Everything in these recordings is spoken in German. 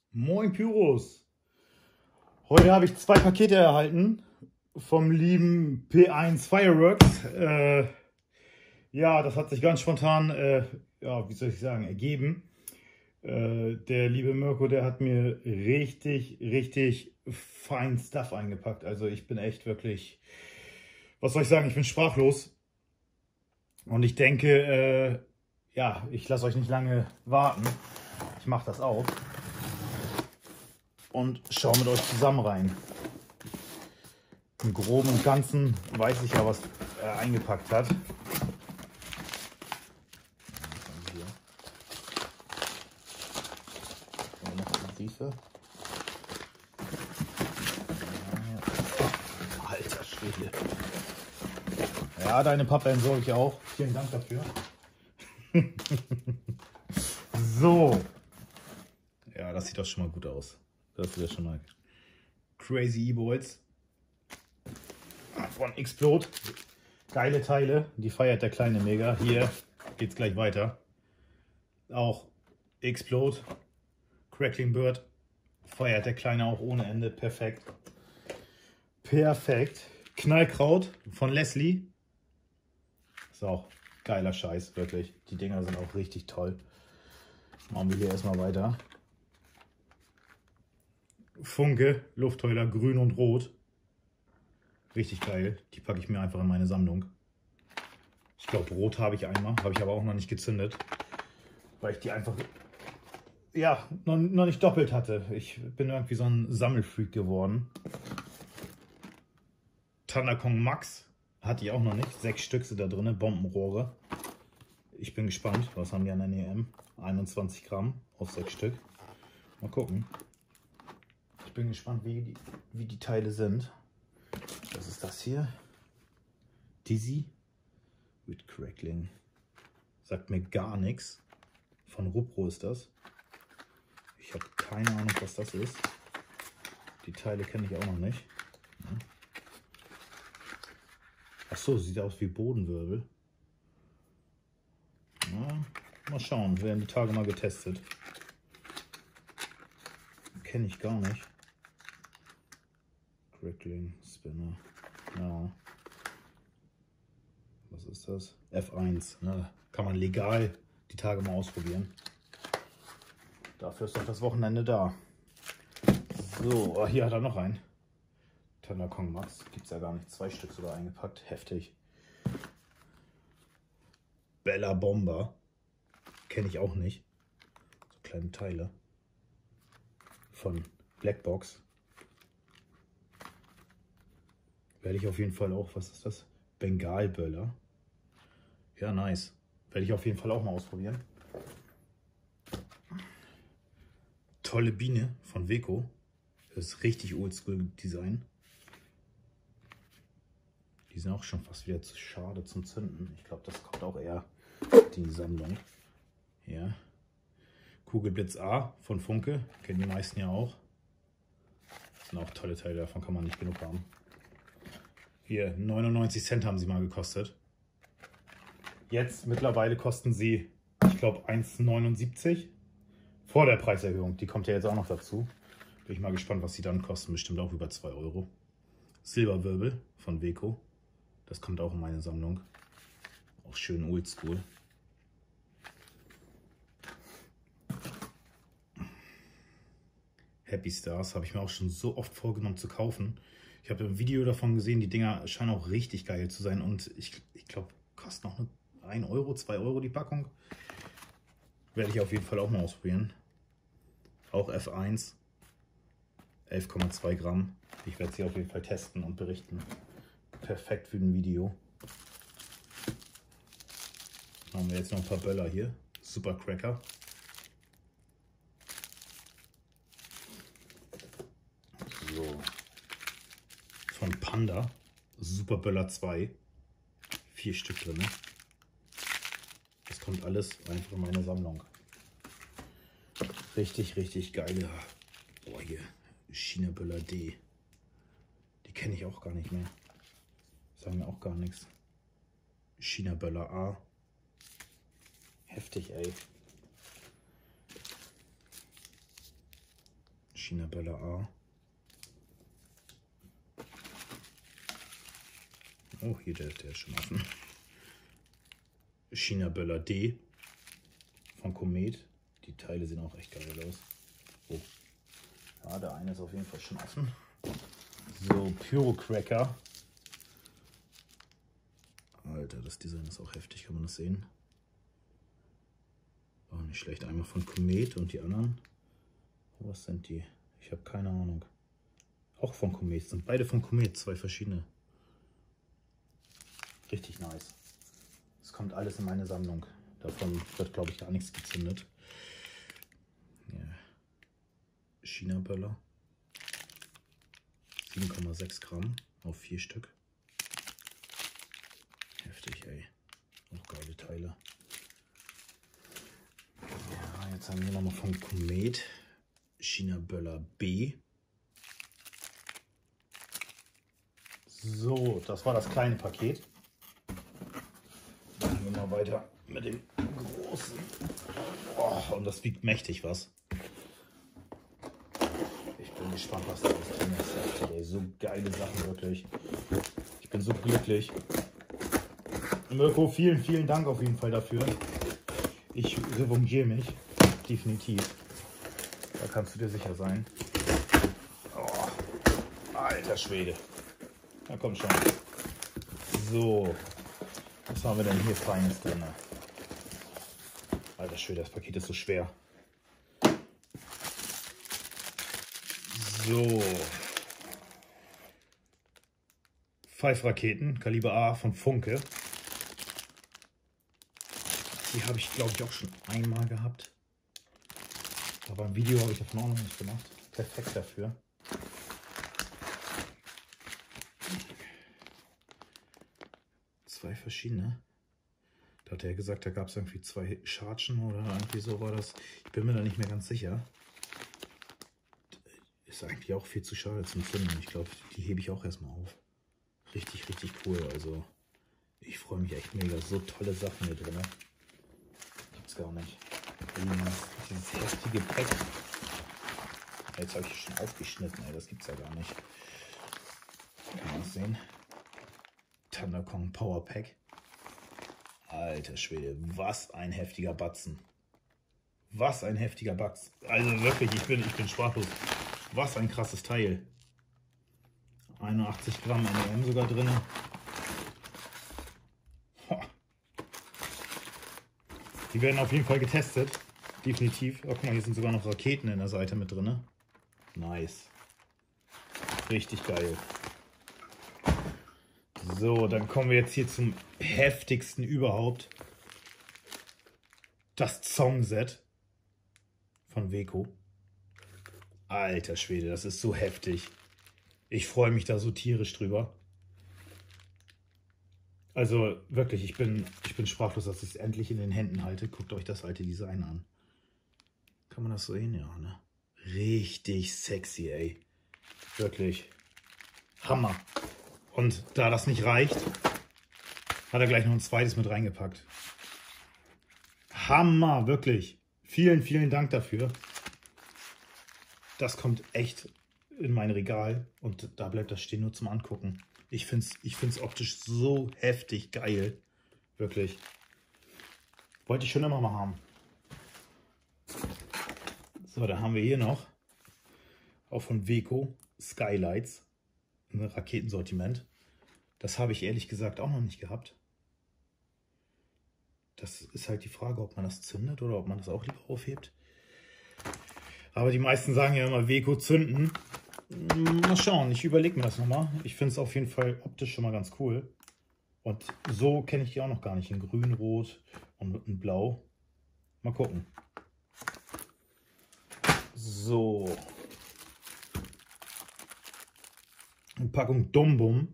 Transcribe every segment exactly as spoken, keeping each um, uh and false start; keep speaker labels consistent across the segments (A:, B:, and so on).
A: Moin Pyros! Heute habe ich zwei Pakete erhalten vom lieben P eins Fireworks. Äh, ja, das hat sich ganz spontan, äh, ja, wie soll ich sagen, ergeben. Äh, der liebe Mirko, der hat mir richtig, richtig fein Stuff eingepackt. Also ich bin echt wirklich, was soll ich sagen, ich bin sprachlos. Und ich denke, äh, ja, ich lasse euch nicht lange warten. Ich mache das auf und schaue mit euch zusammen rein. Im Groben und Ganzen weiß ich ja, was er eingepackt hat. Alter Schwede. Ja, deine Pappe entsorge ich auch. Vielen Dank dafür. So. Ja, das sieht doch schon mal gut aus. Das ist ja schon mal Crazy E-Boys von Explode. Geile Teile. Die feiert der kleine mega. Hier geht's gleich weiter. Auch Explode. Crackling Bird. Feiert der Kleine auch ohne Ende. Perfekt. Perfekt. Knallkraut von Leslie. Ist auch geiler Scheiß, wirklich. Die Dinger sind auch richtig toll. Machen wir hier erstmal weiter. Funke, Luftheuler, grün und rot. Richtig geil. Die packe ich mir einfach in meine Sammlung. Ich glaube, rot habe ich einmal. Habe ich aber auch noch nicht gezündet. Weil ich die einfach, ja, noch, noch nicht doppelt hatte. Ich bin irgendwie so ein Sammelfreak geworden. Thunderkong Max hatte ich auch noch nicht. Sechs Stück sind da drin, Bombenrohre. Ich bin gespannt. Was haben die an der E M? einundzwanzig Gramm auf sechs Stück. Mal gucken. Ich bin gespannt, wie die, wie die Teile sind. Was ist das hier? Dizzy mit Crackling. Sagt mir gar nichts. Von Rupro ist das. Ich habe keine Ahnung, was das ist. Die Teile kenne ich auch noch nicht. Ach so, sieht aus wie Bodenwirbel. Ja, mal schauen, werden die Tage mal getestet. Kenne ich gar nicht. Crackling Spinner. Ja. Was ist das? F eins. Ne? Kann man legal die Tage mal ausprobieren. Dafür ist doch das Wochenende da. So, hier hat er noch einen. Thunderkong Max. Gibt es ja gar nicht. Zwei Stück sogar eingepackt. Heftig. Bella Bomber. Kenne ich auch nicht. So kleine Teile. Von Blackbox. Werde ich auf jeden Fall auch, was ist das? Bengalböller. Ja, nice. Werde ich auf jeden Fall auch mal ausprobieren. Tolle Biene von Weco. Das ist richtig oldschool Design. Die sind auch schon fast wieder zu schade zum Zünden. Ich glaube, das kommt auch eher in die Sammlung. Ja. Kugelblitz A von Funke. Kennen die meisten ja auch. Das sind auch tolle Teile, davon kann man nicht genug haben. Hier, neunundneunzig Cent haben sie mal gekostet. Jetzt mittlerweile kosten sie, ich glaube, eins neunundsiebzig. Vor der Preiserhöhung. Die kommt ja jetzt auch noch dazu. Bin ich mal gespannt, was sie dann kosten. Bestimmt auch über zwei Euro. Silberwirbel von Weco. Das kommt auch in meine Sammlung. Auch schön oldschool. Happy Stars habe ich mir auch schon so oft vorgenommen zu kaufen. Ich habe ein Video davon gesehen, die Dinger scheinen auch richtig geil zu sein und ich, ich glaube, kosten auch nur ein Euro, zwei Euro die Packung. Werde ich auf jeden Fall auch mal ausprobieren. Auch F eins, elf Komma zwei Gramm. Ich werde sie auf jeden Fall testen und berichten. Perfekt für ein Video. Dann haben wir jetzt noch ein paar Böller hier. Super Cracker. So. Von Panda. Super Böller zwei. Vier Stück drin. Das kommt alles einfach in meine Sammlung. Richtig, richtig geile. Oh, hier. China Böller D. Die kenne ich auch gar nicht mehr. Sagen mir auch gar nichts. China Böller A. Heftig, ey. China Bella A. Oh, hier der, der ist schon offen. China Bella D von Komet. Die Teile sehen auch echt geil aus. Oh. Ja, der eine ist auf jeden Fall schon offen. So, Pyro Cracker. Alter, das Design ist auch heftig, kann man das sehen? Auch nicht schlecht. Einmal von Komet und die anderen. Was sind die? Ich habe keine Ahnung. Auch von Komet. Sind beide von Komet, zwei verschiedene. Richtig nice. Es kommt alles in meine Sammlung. Davon wird, glaube ich, gar nichts gezündet. Ja. China Böller. sieben Komma sechs Gramm auf vier Stück. Heftig, ey. Auch geile Teile. Ja, jetzt haben wir nochmal von Komet. China Böller B. So, das war das kleine Paket. Dann gehen wir mal weiter mit dem großen. Oh, und das wiegt mächtig was. Ich bin gespannt, was da alles drin ist. Ey, so geile Sachen, wirklich. Ich bin so glücklich. Mirko, vielen, vielen Dank auf jeden Fall dafür. Ich revanchiere mich. Definitiv. Da kannst du dir sicher sein. Oh, alter Schwede. Na komm schon. So. Was haben wir denn hier Feines drin? Alter Schwede, das Paket ist so schwer. So. Pfeifraketen, Kaliber A von Funke. Die habe ich, glaube ich, auch schon einmal gehabt. Aber ein Video habe ich davon auch noch nicht gemacht. Perfekt dafür. Zwei verschiedene. Da hat er gesagt, da gab es irgendwie zwei Chargen oder irgendwie so war das. Ich bin mir da nicht mehr ganz sicher. Ist eigentlich auch viel zu schade zum Zünden. Ich glaube, die hebe ich auch erstmal auf. Richtig, richtig cool. Also, ich freue mich echt mega. So tolle Sachen hier drin. Gibt's gar nicht. Dieses heftige Pack. Jetzt habe ich schon aufgeschnitten. Ey, das gibt's ja gar nicht. Kann man das sehen? Thunderkong Power Pack. Alter Schwede, was ein heftiger Batzen. Was ein heftiger Batzen. Also wirklich, ich bin, ich bin sprachlos. Was ein krasses Teil. einundachtzig Gramm M M sogar drin. Die werden auf jeden Fall getestet. Definitiv. Oh, guck mal, hier sind sogar noch Raketen in der Seite mit drin. Nice. Richtig geil. So, dann kommen wir jetzt hier zum heftigsten überhaupt. Das Song-Set von Weco. Alter Schwede, das ist so heftig. Ich freue mich da so tierisch drüber. Also wirklich, ich bin, ich bin sprachlos, dass ich es endlich in den Händen halte. Guckt euch das alte Design an. Kann man das so sehen? Ja, ne? Richtig sexy, ey. Wirklich. Hammer. Und da das nicht reicht, hat er gleich noch ein zweites mit reingepackt. Hammer, wirklich. Vielen, vielen Dank dafür. Das kommt echt in mein Regal und da bleibt das stehen nur zum Angucken. Ich finde es ich find's optisch so heftig geil. Wirklich. Wollte ich schon immer mal haben. So, da haben wir hier noch auch von Weco Skylights. Ein Raketensortiment. Das habe ich ehrlich gesagt auch noch nicht gehabt. Das ist halt die Frage, ob man das zündet oder ob man das auch lieber aufhebt. Aber die meisten sagen ja immer Weco zünden. Mal schauen, ich überlege mir das nochmal. Ich finde es auf jeden Fall optisch schon mal ganz cool. Und so kenne ich die auch noch gar nicht. In grün, rot und in blau. Mal gucken. So. Eine Packung Dumbum.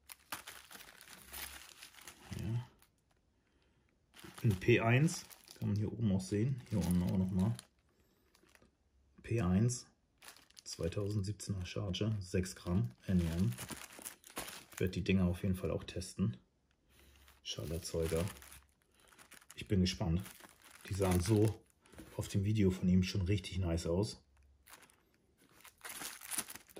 A: Ja. Ein P eins. Kann man hier oben auch sehen. Hier unten auch nochmal. P eins. zweitausendsiebzehner Charge. sechs Gramm N E M. Ich werde die Dinger auf jeden Fall auch testen. Schallerzeuger. Ich bin gespannt. Die sahen so auf dem Video von ihm schon richtig nice aus.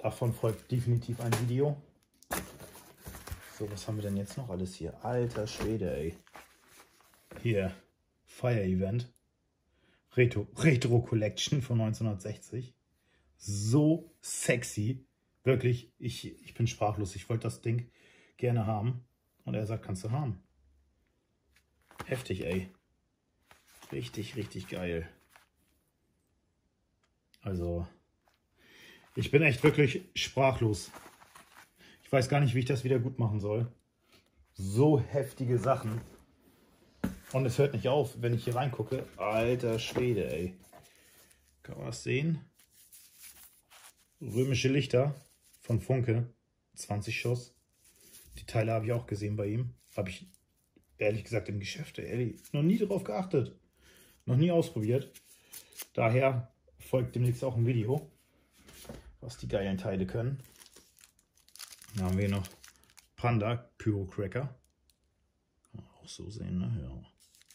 A: Davon folgt definitiv ein Video. So, was haben wir denn jetzt noch alles hier? Alter Schwede, ey. Hier, Fire Event. Retro, Retro Collection von neunzehnhundertsechzig. So sexy. Wirklich, ich, ich bin sprachlos. Ich wollte das Ding gerne haben. Und er sagt, kannst du haben. Heftig, ey. Richtig, richtig geil. Also, ich bin echt wirklich sprachlos. Ich weiß gar nicht, wie ich das wieder gut machen soll. So heftige Sachen. Und es hört nicht auf, wenn ich hier reingucke. Alter Schwede, ey. Kann man das sehen? Römische Lichter von Funke. zwanzig Schuss. Die Teile habe ich auch gesehen bei ihm. Habe ich ehrlich gesagt im Geschäft ehrlich, noch nie darauf geachtet. Noch nie ausprobiert. Daher folgt demnächst auch ein Video, was die geilen Teile können. Dann haben wir noch Panda Pyro Cracker. Kann man auch so sehen, ne? Ja.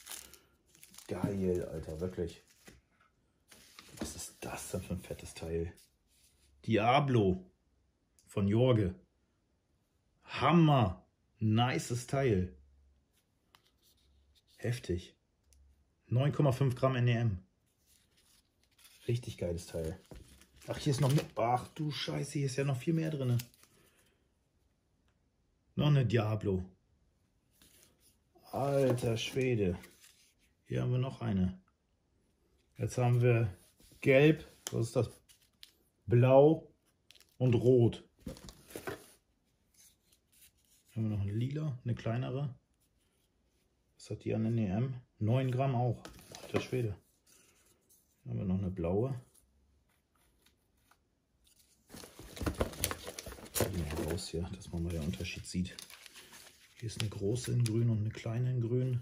A: Geil, Alter, wirklich. Was ist das denn für ein fettes Teil? Diablo von Jorge. Hammer. Nices Teil. Heftig. neun Komma fünf Gramm N E M. Richtig geiles Teil. Ach, hier ist noch mit. Ach du Scheiße, hier ist ja noch viel mehr drin. Noch eine Diablo. Alter Schwede. Hier haben wir noch eine. Jetzt haben wir Gelb. Was ist das? Blau und Rot. Hier haben wir noch eine Lila, eine kleinere. Was hat die an N E M? neun Gramm auch. Alter Schwede. Hier haben wir noch eine blaue. Mal raus hier, dass man mal den Unterschied sieht. Hier ist eine große in grün und eine kleine in grün.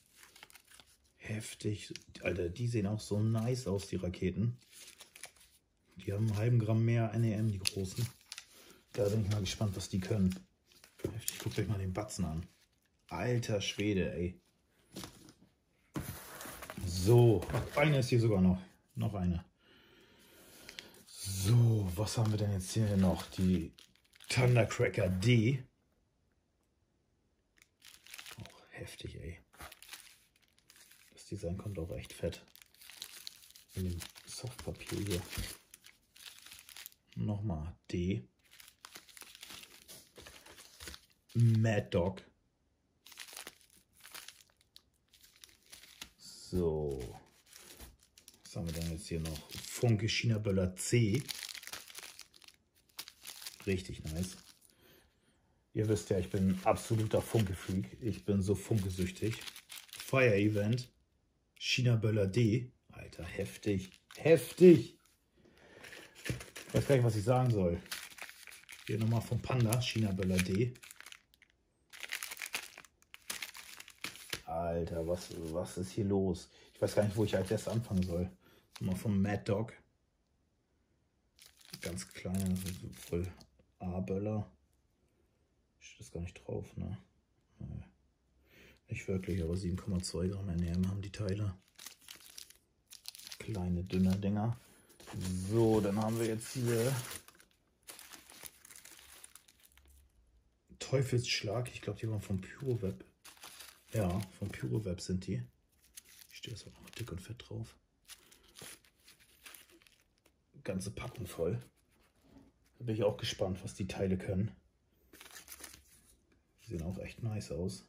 A: Heftig. Alter, die sehen auch so nice aus, die Raketen. Die haben einen halben Gramm mehr N E M, die großen. Da bin ich mal gespannt, was die können. Heftig, guckt euch mal den Batzen an. Alter Schwede, ey. So, eine ist hier sogar noch. Noch eine. So, was haben wir denn jetzt hier noch? Die Thundercracker D. Auch heftig, ey. Das Design kommt auch echt fett. In dem Softpapier hier. Nochmal D. Mad Dog. So. Was haben wir denn jetzt hier noch? Funke China Böller C. Richtig nice. Ihr wisst ja, ich bin absoluter Funke-Freak. Ich bin so funkesüchtig. Fire Event. China Böller D. Alter, heftig. Heftig. Ich weiß gar nicht, was ich sagen soll. Hier nochmal vom Panda. China Böller D. Alter, was, was ist hier los? Ich weiß gar nicht, wo ich als erstes anfangen soll. Nochmal vom Mad Dog. Ganz kleine, voll A-Böller. Steht das gar nicht drauf, ne? Nee. Nicht wirklich, aber sieben Komma zwei Gramm N E M haben die Teile. Kleine, dünne Dinger. So, dann haben wir jetzt hier Teufelsschlag. Ich glaube, die waren vom Pyroweb. Ja, vom Pyroweb sind die. Steht das auch noch dick und fett drauf. Ganze Packung voll. Da bin ich auch gespannt, was die Teile können. Die sehen auch echt nice aus.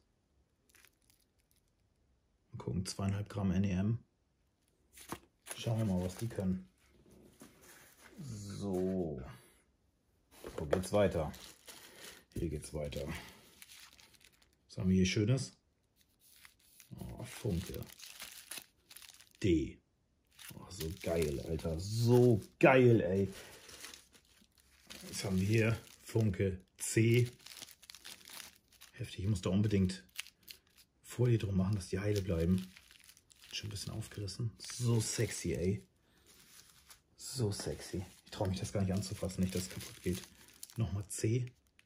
A: Mal gucken, zweieinhalb Gramm N E M. Schauen wir mal, was die können. So. Wo geht's weiter? Hier geht's weiter. Was haben wir hier Schönes? Oh, Funke. D. Oh, so geil, Alter. So geil, ey. Was haben wir hier? Funke C. Heftig. Ich muss da unbedingt Folie drum machen, dass die heile bleiben. Schon ein bisschen aufgerissen. So sexy, ey. So sexy. Ich traue mich das gar nicht anzufassen, nicht, dass es kaputt geht. Nochmal C.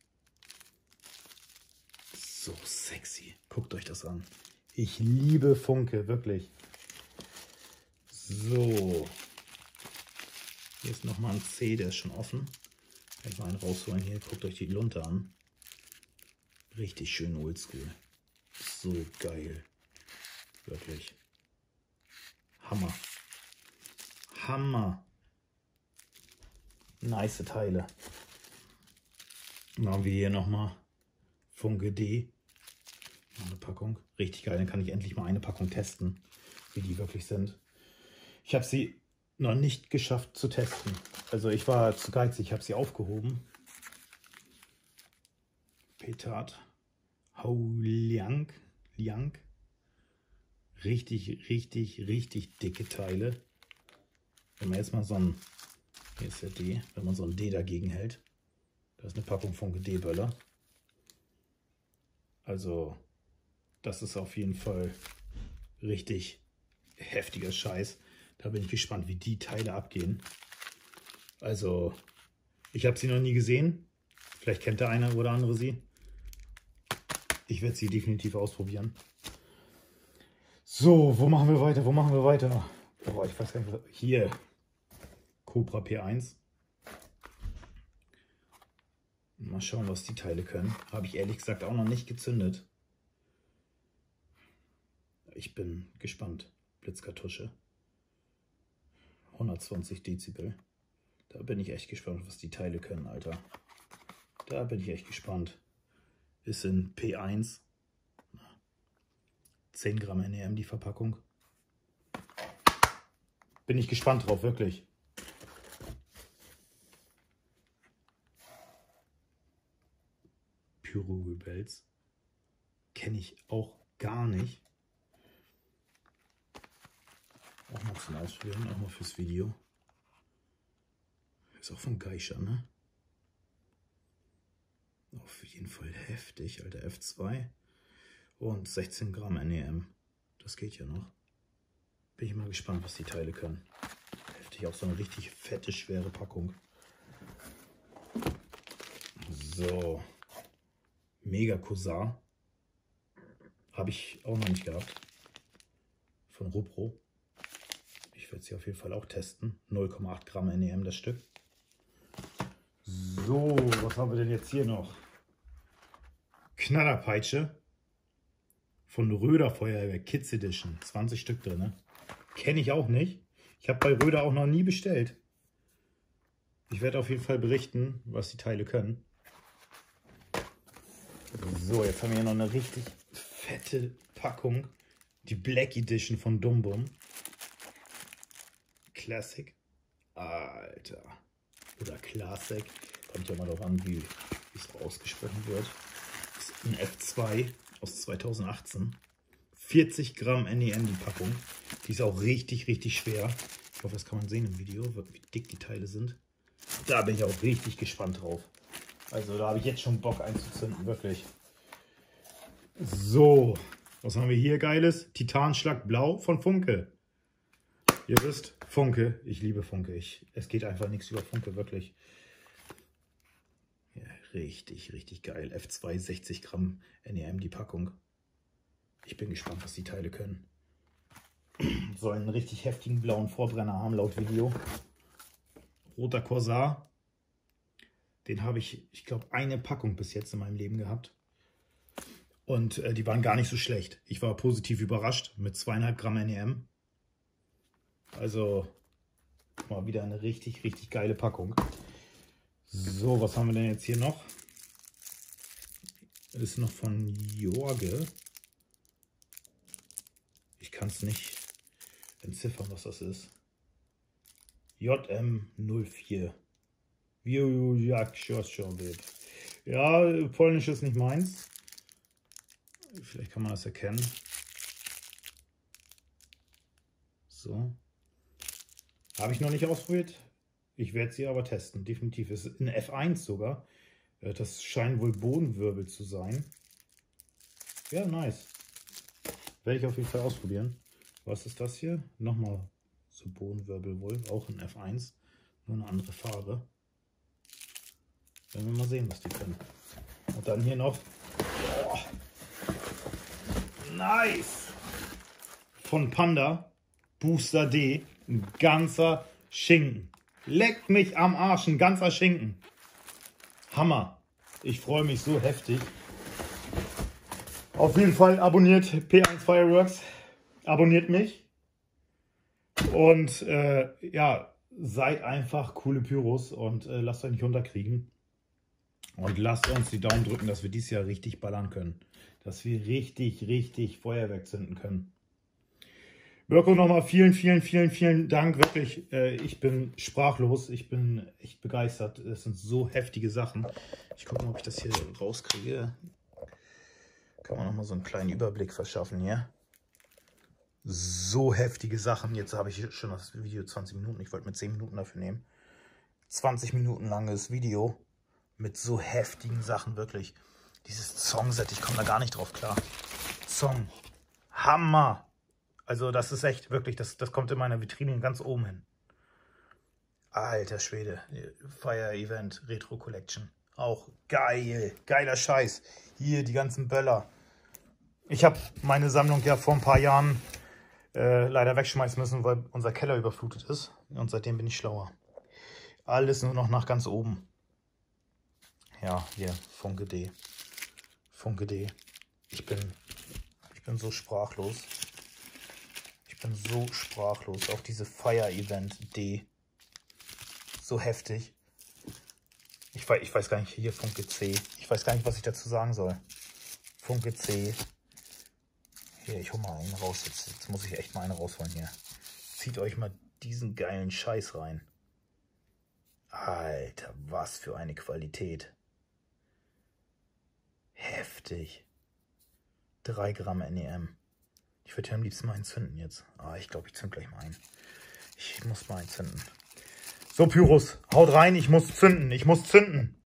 A: So sexy. Guckt euch das an. Ich liebe Funke, wirklich. So. Hier ist nochmal ein C, der ist schon offen. Kann ich mal einen rausholen hier. Guckt euch die Lunte an. Richtig schön oldschool. So geil. Wirklich. Hammer. Hammer. Nice Teile. Dann haben wir hier nochmal Funke D. Eine Packung. Richtig geil. Dann kann ich endlich mal eine Packung testen, wie die wirklich sind. Ich habe sie noch nicht geschafft zu testen. Also ich war zu geizig. Ich habe sie aufgehoben. Petard. Hao Liang. Liang. Richtig, richtig, richtig dicke Teile. Wenn man jetzt mal so ein, hier ist der D, wenn man so ein D dagegen hält, da ist eine Packung Funke D-Böller. Also, das ist auf jeden Fall richtig heftiger Scheiß. Da bin ich gespannt, wie die Teile abgehen. Also, ich habe sie noch nie gesehen. Vielleicht kennt der eine oder andere sie. Ich werde sie definitiv ausprobieren. So, wo machen wir weiter? Wo machen wir weiter? Boah, ich weiß gar nicht, was... Hier. Cobra P eins. Mal schauen, was die Teile können. Habe ich ehrlich gesagt auch noch nicht gezündet. Ich bin gespannt. Blitzkartusche. hundertzwanzig Dezibel. Da bin ich echt gespannt, was die Teile können, Alter. Da bin ich echt gespannt. Ist in P eins. zehn Gramm N E M die Verpackung. Bin ich gespannt drauf, wirklich. Pyro Rebels. Kenne ich auch gar nicht. Auch mal zum Ausprobieren, auch mal fürs Video. Ist auch von Geisha, ne? Auf jeden Fall heftig, Alter. F zwei und sechzehn Gramm N E M. Das geht ja noch. Bin ich mal gespannt, was die Teile können. Heftig, auch so eine richtig fette, schwere Packung. So. Mega Cousin. Habe ich auch noch nicht gehabt. Von Rupro. Ich werde sie auf jeden Fall auch testen. null Komma acht Gramm N E M das Stück. So, was haben wir denn jetzt hier noch? Knallerpeitsche von Röder Feuerwerk Kids Edition. zwanzig Stück drin. Ne? Kenne ich auch nicht. Ich habe bei Röder auch noch nie bestellt. Ich werde auf jeden Fall berichten, was die Teile können. So, jetzt haben wir hier noch eine richtig fette Packung. Die Black Edition von Dum Bum. Classic. Alter. Oder Classic. Kommt ja mal darauf an, wie es ausgesprochen wird. Das ist ein F zwei aus zweitausendachtzehn. vierzig Gramm N E M die Packung. Die ist auch richtig, richtig schwer. Ich hoffe, das kann man sehen im Video, wie dick die Teile sind. Da bin ich auch richtig gespannt drauf. Also da habe ich jetzt schon Bock einzuzünden, wirklich. So, was haben wir hier Geiles? Titanschlag Blau von Funke. Ihr wisst, Funke, ich liebe Funke. Ich, es geht einfach nichts über Funke, wirklich. Ja, richtig, richtig geil. F zwei, sechzig Gramm N E M die Packung. Ich bin gespannt, was die Teile können. Sollen einen richtig heftigen blauen Vorbrenner haben, laut Video. Roter Corsair. Den habe ich, ich glaube, eine Packung bis jetzt in meinem Leben gehabt. Und äh, die waren gar nicht so schlecht. Ich war positiv überrascht mit zweieinhalb Gramm N E M. Also mal wieder eine richtig, richtig geile Packung. So, was haben wir denn jetzt hier noch? Das ist noch von Jorge. Ich kann es nicht entziffern, was das ist. J M null vier. Ja, Polnisch ist nicht meins. Vielleicht kann man das erkennen. So. Habe ich noch nicht ausprobiert. Ich werde sie aber testen. Definitiv. Es ist eine F eins sogar. Das scheinen wohl Bodenwirbel zu sein. Ja, nice. Werde ich auf jeden Fall ausprobieren. Was ist das hier? Nochmal so Bodenwirbel wohl. Auch ein F eins. Nur eine andere Farbe. Werden wir mal sehen, was die können. Und dann hier noch. Oh, nice! Von Panda. Booster D. Ein ganzer Schinken. Leckt mich am Arsch. Ein ganzer Schinken. Hammer. Ich freue mich so heftig. Auf jeden Fall abonniert P eins Fireworks. Abonniert mich. Und äh, ja, seid einfach coole Pyros und äh, lasst euch nicht runterkriegen. Und lasst uns die Daumen drücken, dass wir dieses Jahr richtig ballern können. Dass wir richtig, richtig Feuerwerk zünden können. Mirko, nochmal vielen, vielen, vielen, vielen Dank. Wirklich, äh, ich bin sprachlos. Ich bin echt begeistert. Es sind so heftige Sachen. Ich gucke mal, ob ich das hier rauskriege. Kann man nochmal so einen kleinen Überblick verschaffen hier. So heftige Sachen. Jetzt habe ich schon das Video zwanzig Minuten. Ich wollte mir zehn Minuten dafür nehmen. zwanzig Minuten langes Video mit so heftigen Sachen, wirklich. Dieses Songset, ich komme da gar nicht drauf klar. Song. Hammer. Also das ist echt, wirklich, das, das kommt in meiner Vitrine ganz oben hin. Alter Schwede. Fire Event Retro Collection. Auch geil. Geiler Scheiß. Hier die ganzen Böller. Ich habe meine Sammlung ja vor ein paar Jahren äh, leider wegschmeißen müssen, weil unser Keller überflutet ist. Und seitdem bin ich schlauer. Alles nur noch nach ganz oben. Ja, hier, Funke D. Funke D. Ich bin, ich bin so sprachlos. Ich bin so sprachlos. Auch diese Fire Event D. So heftig. Ich weiß, ich weiß gar nicht, hier Funke C. Ich weiß gar nicht, was ich dazu sagen soll. Funke C. Hier, ich hole mal einen raus. Jetzt, jetzt muss ich echt mal einen rausholen hier. Zieht euch mal diesen geilen Scheiß rein. Alter, was für eine Qualität. Heftig. drei Gramm N E M. Ich würde ja am liebsten mal entzünden jetzt. Ah, ich glaube, ich zünde gleich mal ein. Ich muss mal entzünden. So, Pyros, haut rein, ich muss zünden. Ich muss zünden.